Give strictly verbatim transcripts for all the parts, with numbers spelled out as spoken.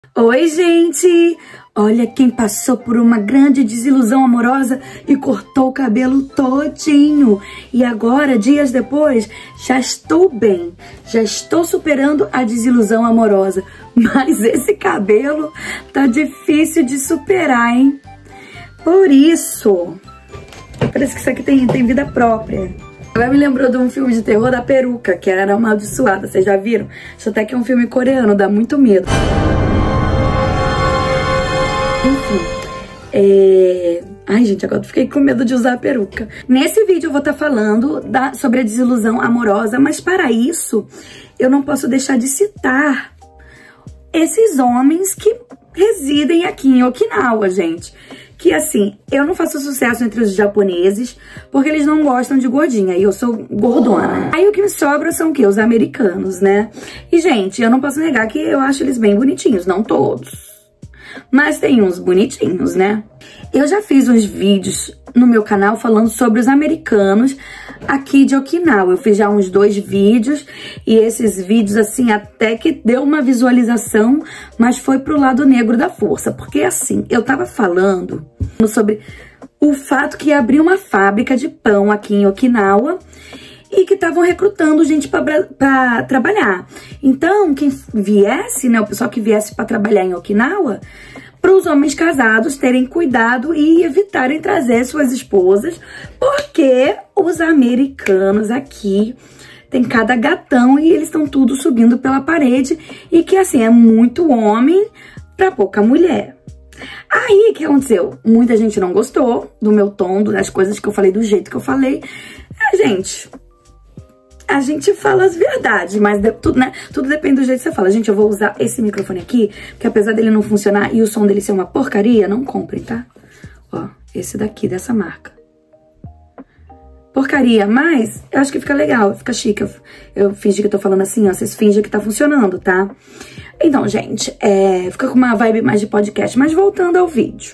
Oi, gente! Olha quem passou por uma grande desilusão amorosa e cortou o cabelo todinho. E agora, dias depois, já estou bem. Já estou superando a desilusão amorosa. Mas esse cabelo tá difícil de superar, hein? Por isso, parece que isso aqui tem, tem vida própria. Agora me lembrou de um filme de terror da peruca, que era Amaldiçoada. Vocês já viram? Isso até que é um filme coreano, dá muito medo. Enfim, é... Ai, gente, agora eu fiquei com medo de usar a peruca. Nesse vídeo eu vou estar falando da... sobre a desilusão amorosa, mas para isso eu não posso deixar de citar esses homens que residem aqui em Okinawa, gente. Que assim, eu não faço sucesso entre os japoneses porque eles não gostam de gordinha e eu sou gordona. Aí o que me sobra são o quê? Os americanos, né? E, gente, eu não posso negar que eu acho eles bem bonitinhos, não todos. Mas tem uns bonitinhos, né? Eu já fiz uns vídeos no meu canal falando sobre os americanos aqui de Okinawa. Eu fiz já uns dois vídeos e esses vídeos, assim, até que deu uma visualização, mas foi pro lado negro da força. Porque, assim, eu tava falando sobre o fato que abriu uma fábrica de pão aqui em Okinawa e que estavam recrutando gente para trabalhar. Então, quem viesse, né, o pessoal que viesse para trabalhar em Okinawa, para os homens casados terem cuidado e evitarem trazer suas esposas, porque os americanos aqui tem cada gatão e eles estão tudo subindo pela parede e que, assim, é muito homem para pouca mulher. Aí, o que aconteceu? Muita gente não gostou do meu tom, das coisas que eu falei, do jeito que eu falei. É, gente... A gente fala as verdades, mas de, tudo, né, tudo depende do jeito que você fala. Gente, eu vou usar esse microfone aqui, porque apesar dele não funcionar e o som dele ser uma porcaria, não comprem, tá? Ó, esse daqui, dessa marca. Porcaria, mas eu acho que fica legal, fica chique. Eu, eu fingi que eu tô falando assim, ó, vocês fingem que tá funcionando, tá? Então, gente, é, fica com uma vibe mais de podcast, mas voltando ao vídeo.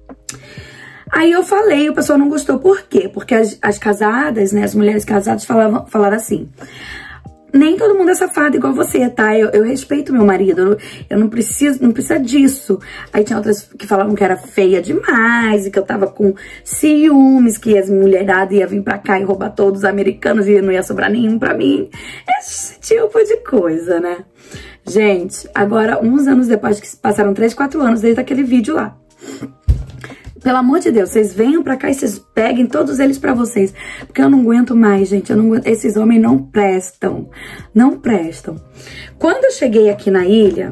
Aí eu falei, o pessoal não gostou, por quê? Porque as, as casadas, né, as mulheres casadas falavam, falaram assim: nem todo mundo é safado igual você, tá? Eu, eu respeito meu marido, eu, eu não preciso, não precisa disso. Aí tinha outras que falavam que era feia demais e que eu tava com ciúmes, que as mulheradas iam vir pra cá e roubar todos os americanos e não ia sobrar nenhum pra mim. Esse tipo de coisa, né? Gente, agora, uns anos depois, que passaram três, quatro anos desde aquele vídeo lá. Pelo amor de Deus, vocês venham pra cá e vocês peguem todos eles pra vocês. Porque eu não aguento mais, gente. Eu não aguento. Esses homens não prestam. Não prestam. Quando eu cheguei aqui na ilha,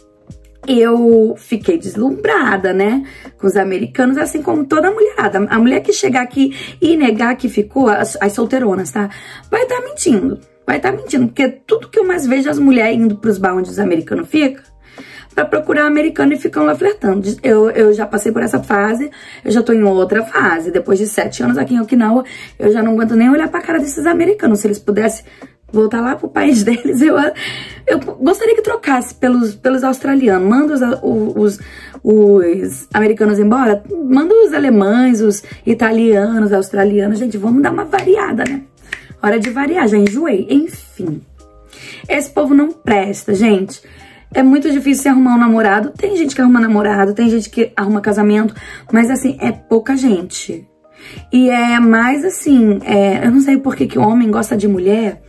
eu fiquei deslumbrada, né? Com os americanos, assim como toda mulherada. A mulher que chegar aqui e negar que ficou, as, as solteironas, tá? Vai estar tá mentindo. Vai estar tá mentindo. Porque tudo que eu mais vejo as mulheres indo pros bar onde os americanos ficam, pra procurar um americano e ficam lá flertando. Eu, eu já passei por essa fase, eu já tô em outra fase. Depois de sete anos aqui em Okinawa, eu já não aguento nem olhar pra cara desses americanos. Se eles pudessem voltar lá pro país deles, eu, eu gostaria que trocasse pelos, pelos australianos. Manda os, os, os americanos embora, manda os alemães, os italianos, australianos. Gente, vamos dar uma variada, né? Hora de variar, já enjoei. Enfim, esse povo não presta, gente. É muito difícil você arrumar um namorado. Tem gente que arruma namorado, tem gente que arruma casamento, mas assim, é pouca gente. E é mais assim, é, eu não sei por que que o homem gosta de mulher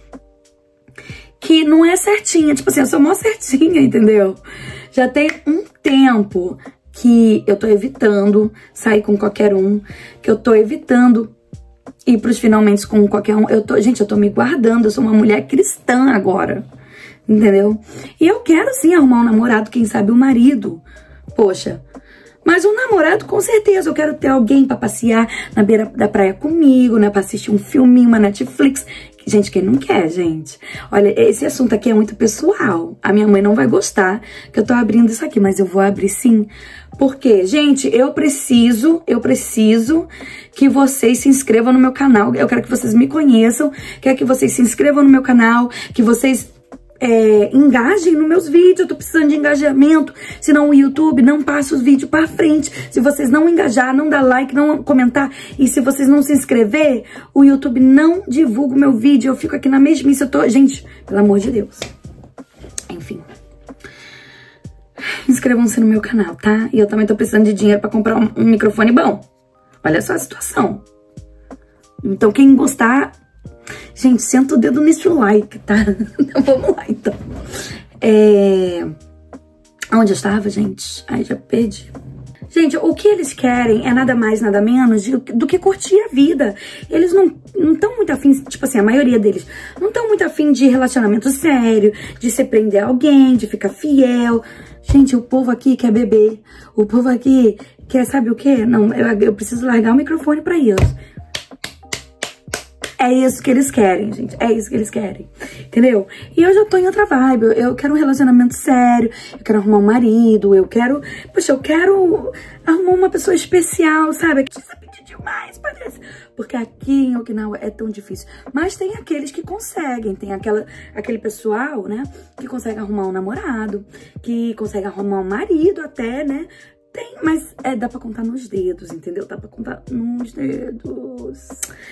que não é certinha. Tipo assim, eu sou mó certinha, entendeu? Já tem um tempo que eu tô evitando sair com qualquer um, que eu tô evitando ir pros finalmente com qualquer um. Eu tô, gente, eu tô me guardando, eu sou uma mulher cristã agora. Entendeu? E eu quero sim arrumar um namorado, quem sabe um marido. Poxa, mas um namorado com certeza. Eu quero ter alguém pra passear na beira da praia comigo, né? Pra assistir um filminho, uma Netflix. Gente, quem não quer, gente? Olha, esse assunto aqui é muito pessoal. A minha mãe não vai gostar que eu tô abrindo isso aqui, mas eu vou abrir sim. Porque, gente, eu preciso, eu preciso que vocês se inscrevam no meu canal. Eu quero que vocês me conheçam, quero que vocês se inscrevam no meu canal, que vocês... É, engajem nos meus vídeos, eu tô precisando de engajamento, senão o YouTube não passa os vídeos pra frente. Se vocês não engajar, não dar like, não comentar, e se vocês não se inscrever, o YouTube não divulga o meu vídeo, eu fico aqui na mesmice, eu tô... Gente, pelo amor de Deus. Enfim. inscrevam-se no meu canal, tá? E eu também tô precisando de dinheiro pra comprar um, um microfone bom. Olha só a situação. Então, quem gostar... Gente, senta o dedo nesse like, tá? Então, vamos lá, então. É... Onde eu estava, gente? Ai, já perdi. Gente, o que eles querem é nada mais, nada menos de, do que curtir a vida. Eles não estão muito afim, tipo assim, a maioria deles, não estão muito afim de relacionamento sério, de se prender a alguém, de ficar fiel. Gente, o povo aqui quer beber. O povo aqui quer, sabe o quê? Não, eu, eu preciso largar o microfone pra isso. É isso que eles querem, gente. É isso que eles querem. Entendeu? E eu já tô em outra vibe. Eu, eu quero um relacionamento sério. Eu quero arrumar um marido. Eu quero... Poxa, eu quero arrumar uma pessoa especial, sabe? Que precisa pedir demais, parece. Porque aqui em Okinawa é tão difícil. Mas tem aqueles que conseguem. Tem aquela, aquele pessoal, né? Que consegue arrumar um namorado. Que consegue arrumar um marido até, né? Tem, mas é, dá pra contar nos dedos, entendeu? Dá pra contar nos dedos...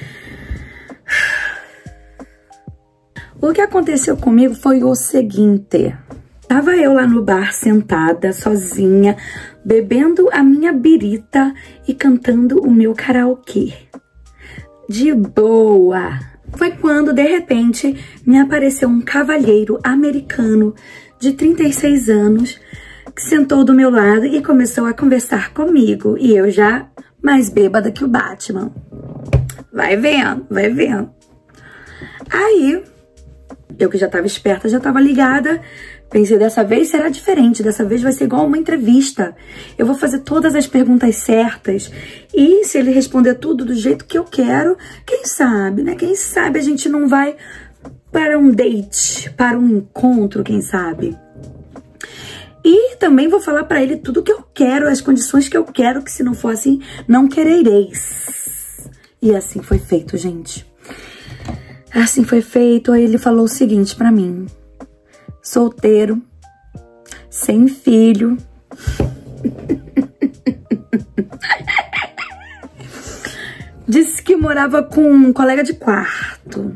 O que aconteceu comigo foi o seguinte. Tava eu lá no bar, sentada, sozinha, bebendo a minha birita e cantando o meu karaokê. De boa. Foi quando, de repente, me apareceu um cavalheiro americano de trinta e seis anos que sentou do meu lado e começou a conversar comigo. E eu já mais bêbada que o Batman. Vai vendo, vai vendo. Aí, eu que já tava esperta, já tava ligada, pensei, dessa vez será diferente, dessa vez vai ser igual uma entrevista. Eu vou fazer todas as perguntas certas e se ele responder tudo do jeito que eu quero, quem sabe, né? Quem sabe a gente não vai para um date, para um encontro, quem sabe. E também vou falar pra ele tudo que eu quero, as condições que eu quero, que se não for assim, não querereis. E assim foi feito, gente. Assim foi feito, aí ele falou o seguinte pra mim. Solteiro, sem filho. Disse que morava com um colega de quarto.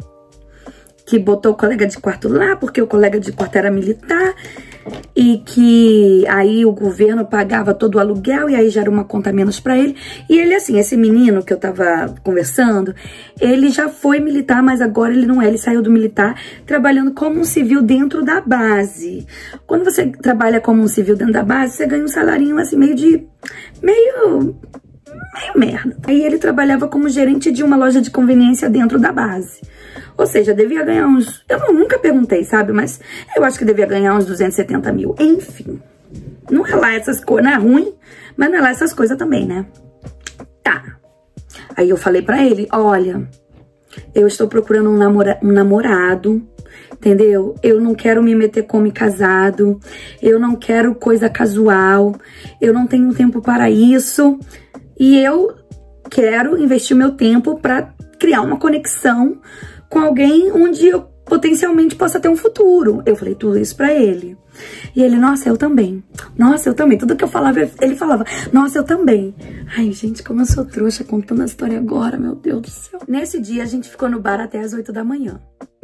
Que botou o colega de quarto lá, porque o colega de quarto era militar. E que aí o governo pagava todo o aluguel e aí já era uma conta a menos pra ele. E ele, assim, esse menino que eu tava conversando, ele já foi militar, mas agora ele não é. Ele saiu do militar trabalhando como um civil dentro da base. Quando você trabalha como um civil dentro da base, você ganha um salarinho, assim, meio de... meio... meio merda. Aí ele trabalhava como gerente de uma loja de conveniência dentro da base. Ou seja, devia ganhar uns... Eu nunca perguntei, sabe? Mas eu acho que devia ganhar uns duzentos e setenta mil. Enfim. Não é lá essas coisas. Não é ruim, mas não é lá essas coisas também, né? Tá. Aí eu falei pra ele, olha, eu estou procurando um, namora... um namorado, entendeu? Eu não quero me meter com homem casado. Eu não quero coisa casual. Eu não tenho tempo para isso. E eu quero investir meu tempo pra criar uma conexão com alguém onde eu potencialmente possa ter um futuro. Eu falei tudo isso pra ele. E ele, nossa, eu também. Nossa, eu também. Tudo que eu falava, ele falava, nossa, eu também. Ai, gente, como eu sou trouxa contando a história agora, meu Deus do céu. Nesse dia, a gente ficou no bar até as oito da manhã.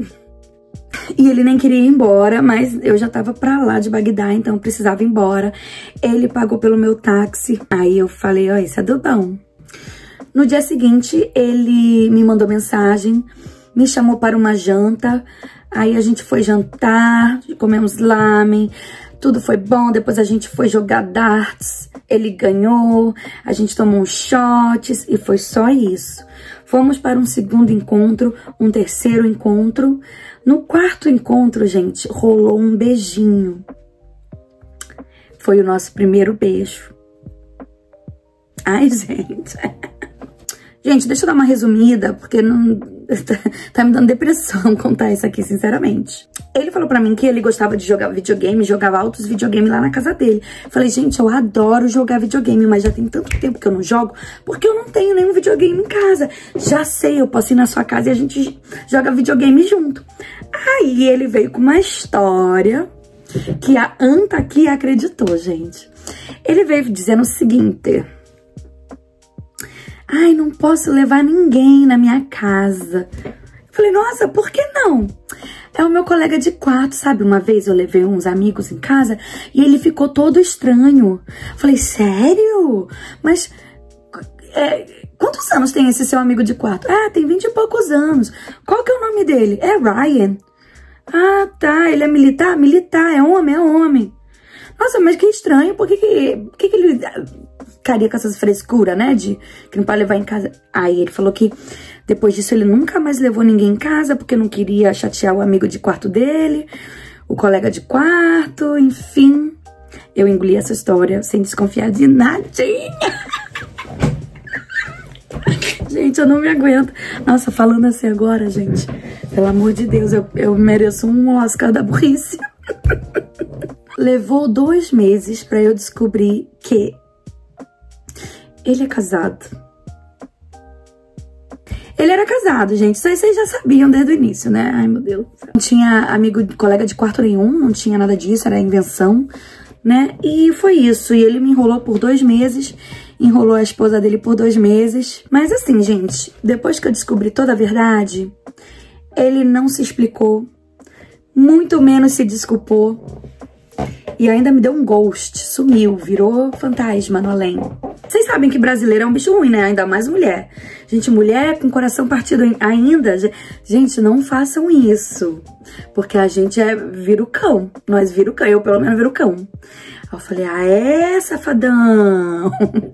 E ele nem queria ir embora, mas eu já tava pra lá de Bagdá, então eu precisava ir embora. Ele pagou pelo meu táxi. Aí eu falei, ó, isso é do bom. No dia seguinte, ele me mandou mensagem, me chamou para uma janta, aí a gente foi jantar, comemos lamen, tudo foi bom, depois a gente foi jogar darts, ele ganhou, a gente tomou uns shots e foi só isso. Fomos para um segundo encontro, um terceiro encontro. No quarto encontro, gente, rolou um beijinho. Foi o nosso primeiro beijo. Ai, gente... Gente, deixa eu dar uma resumida, porque não tá me dando depressão contar isso aqui, sinceramente. Ele falou pra mim que ele gostava de jogar videogame, jogava altos videogame lá na casa dele. Falei, gente, eu adoro jogar videogame, mas já tem tanto tempo que eu não jogo, porque eu não tenho nenhum videogame em casa. Já sei, eu posso ir na sua casa e a gente joga videogame junto. Aí ele veio com uma história que a Anta aqui acreditou, gente. Ele veio dizendo o seguinte... Ai, não posso levar ninguém na minha casa. Eu falei, nossa, por que não? É o meu colega de quarto, sabe? Uma vez eu levei uns amigos em casa e ele ficou todo estranho. Falei, sério? Mas é, quantos anos tem esse seu amigo de quarto? Ah, tem vinte e poucos anos. Qual que é o nome dele? É Ryan. Ah, tá. Ele é militar? Militar. É homem? É homem. Nossa, mas que estranho. Por que que, por que, que ele ficaria com essas frescuras, né? De que não pode levar em casa. Aí ele falou que depois disso ele nunca mais levou ninguém em casa porque não queria chatear o amigo de quarto dele, o colega de quarto, enfim. Eu engoli essa história sem desconfiar de nadinha. Gente, eu não me aguento. Nossa, falando assim agora, gente, pelo amor de Deus, eu, eu mereço um Oscar da burrice. Levou dois meses pra eu descobrir que ele é casado. Ele era casado, gente. Isso aí vocês já sabiam desde o início, né? Ai, meu Deus. Não tinha amigo, colega de quarto nenhum, não tinha nada disso, era invenção, né? E foi isso. E ele me enrolou por dois meses, enrolou a esposa dele por dois meses. Mas assim, gente, depois que eu descobri toda a verdade, ele não se explicou, muito menos se desculpou. E ainda me deu um ghost, sumiu, virou fantasma no além. Vocês sabem que brasileiro é um bicho ruim, né? Ainda mais mulher. Gente, mulher com coração partido ainda. Gente, não façam isso. Porque a gente é vira o cão. Nós vira o cão. Eu, pelo menos, viro o cão. Aí eu falei, ah, é, safadão.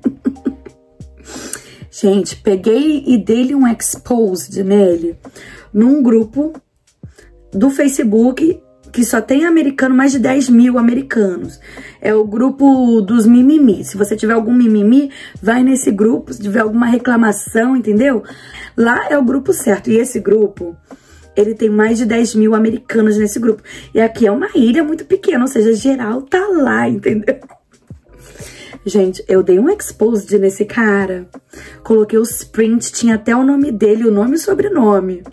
Gente, peguei e dei-lhe um exposed nele. Num grupo do Facebook que só tem americano, mais de dez mil americanos. É o grupo dos mimimi. Se você tiver algum mimimi, vai nesse grupo. Se tiver alguma reclamação, entendeu? Lá é o grupo certo. E esse grupo, ele tem mais de dez mil americanos nesse grupo. E aqui é uma ilha muito pequena, ou seja, geral tá lá, entendeu? Gente, eu dei um exposed nesse cara. Coloquei os prints, tinha até o nome dele, o nome e o sobrenome.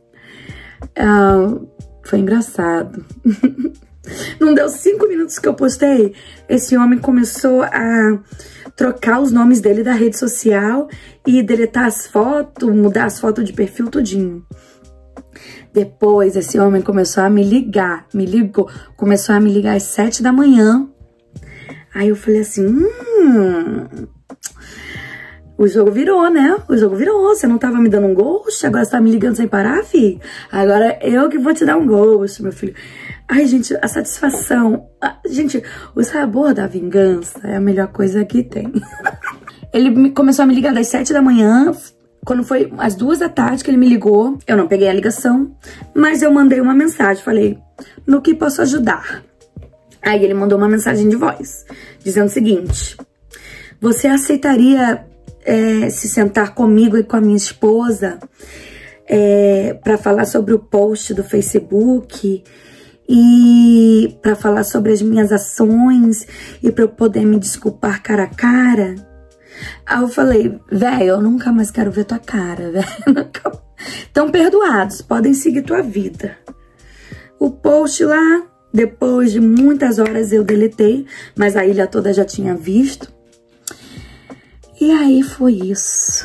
Uh, foi engraçado. Não deu cinco minutos que eu postei, esse homem começou a trocar os nomes dele da rede social e deletar as fotos, mudar as fotos de perfil tudinho. Depois, esse homem começou a me ligar, me ligou, começou a me ligar às sete da manhã. Aí eu falei assim, hum... o jogo virou, né? O jogo virou. Você não tava me dando um ghost, agora você tá me ligando sem parar, filho? Agora eu que vou te dar um ghost, meu filho. Ai, gente, a satisfação... Gente, o sabor da vingança é a melhor coisa que tem. Ele começou a me ligar das sete da manhã. Quando foi às duas da tarde que ele me ligou, eu não peguei a ligação, mas eu mandei uma mensagem. Falei, no que posso ajudar? Aí ele mandou uma mensagem de voz, dizendo o seguinte: você aceitaria... É, se sentar comigo e com a minha esposa é, para falar sobre o post do Facebook e para falar sobre as minhas ações e para eu poder me desculpar cara a cara? Aí eu falei, velho, eu nunca mais quero ver tua cara, velho. Estão perdoados, podem seguir tua vida. O post lá, depois de muitas horas eu deletei, mas a ilha toda já tinha visto. E aí foi isso.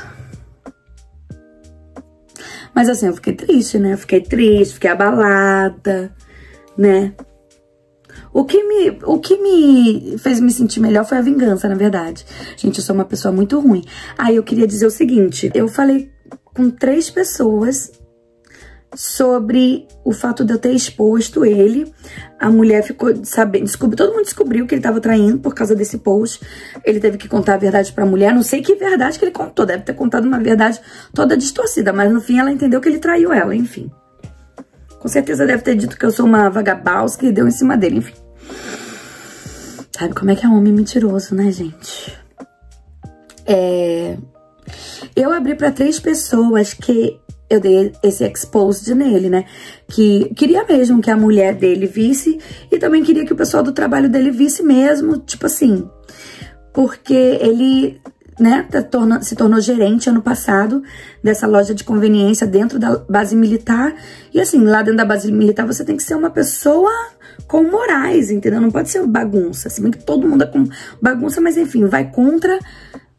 Mas assim, eu fiquei triste, né? Eu fiquei triste, fiquei abalada, né? O que, me, o que me fez me sentir melhor foi a vingança, na verdade. Gente, eu sou uma pessoa muito ruim. Aí eu queria dizer o seguinte, eu falei com três pessoas sobre o fato de eu ter exposto ele. A mulher ficou sabendo, descobriu, todo mundo descobriu que ele tava traindo por causa desse post. Ele teve que contar a verdade pra mulher. Não sei que verdade que ele contou, deve ter contado uma verdade toda distorcida, mas no fim ela entendeu que ele traiu ela, enfim. Com certeza deve ter dito que eu sou uma vagabauska e deu em cima dele, enfim. Sabe como é que é um homem mentiroso, né, gente? É... Eu abri pra três pessoas que eu dei esse exposed nele, né? Que queria mesmo que a mulher dele visse e também queria que o pessoal do trabalho dele visse mesmo, tipo assim. Porque ele, né, se tornou gerente ano passado dessa loja de conveniência dentro da base militar. E assim, lá dentro da base militar você tem que ser uma pessoa com morais, entendeu? Não pode ser bagunça. Se bem que todo mundo é com bagunça, mas enfim, vai contra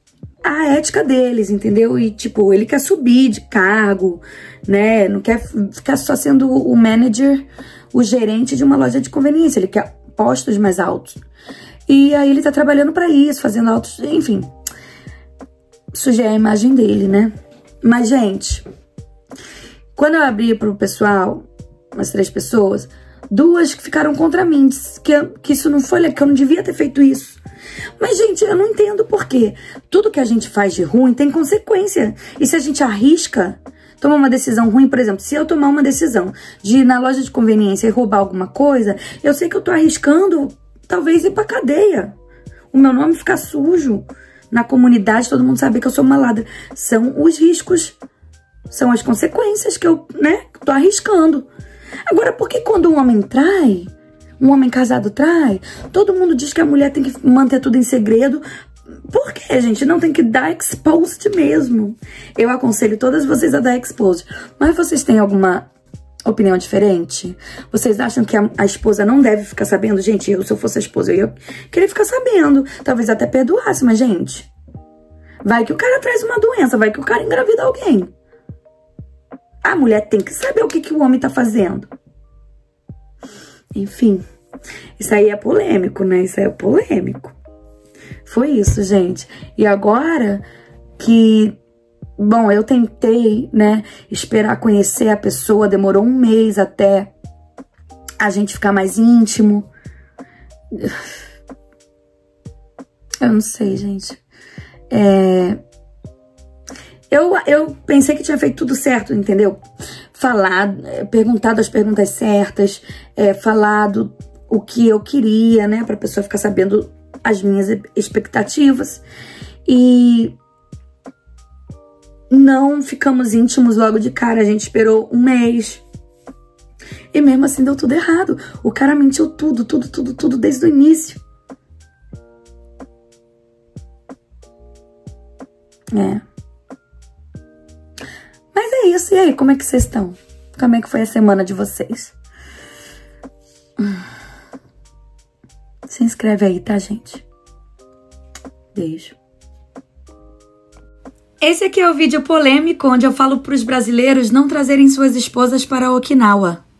a ética deles, entendeu? E, tipo, ele quer subir de cargo, né? Não quer ficar só sendo o manager, o gerente de uma loja de conveniência. Ele quer postos mais altos. E aí ele tá trabalhando pra isso, fazendo altos... Enfim, sujei a imagem dele, né? Mas, gente, quando eu abri pro pessoal, umas três pessoas, duas que ficaram contra mim, que, que isso não foi legal, que eu não devia ter feito isso. Mas, gente, eu não entendo por quê. Tudo que a gente faz de ruim tem consequência. E se a gente arrisca tomar uma decisão ruim, por exemplo, se eu tomar uma decisão de ir na loja de conveniência e roubar alguma coisa, eu sei que eu tô arriscando, talvez, ir pra cadeia. O meu nome ficar sujo na comunidade, todo mundo saber que eu sou maladra. São os riscos, são as consequências que eu, né, tô arriscando. Agora, por que quando um homem trai... Um homem casado trai, todo mundo diz que a mulher tem que manter tudo em segredo. Por quê, gente? Não tem que dar exposed mesmo. Eu aconselho todas vocês a dar exposed. Mas vocês têm alguma opinião diferente? Vocês acham que a, a esposa não deve ficar sabendo? Gente, eu, se eu fosse a esposa, eu ia querer ficar sabendo. Talvez até perdoasse, mas, gente, vai que o cara traz uma doença, vai que o cara engravida alguém. A mulher tem que saber o que, que o homem tá fazendo. Enfim, isso aí é polêmico, né? Isso aí é polêmico. Foi isso, gente. E agora que... Bom, eu tentei, né, esperar conhecer a pessoa. Demorou um mês até a gente ficar mais íntimo. Eu não sei, gente. É... Eu, eu pensei que tinha feito tudo certo, entendeu? Falar, perguntado as perguntas certas, é, falado o que eu queria, né? Pra pessoa ficar sabendo as minhas expectativas. E não ficamos íntimos logo de cara. A gente esperou um mês. E mesmo assim deu tudo errado. O cara mentiu tudo, tudo, tudo, tudo desde o início. É. Mas é isso. E aí, como é que vocês estão? Como é que foi a semana de vocês? Se inscreve aí, tá, gente? Beijo. Esse aqui é o vídeo polêmico onde eu falo para os brasileiros não trazerem suas esposas para Okinawa.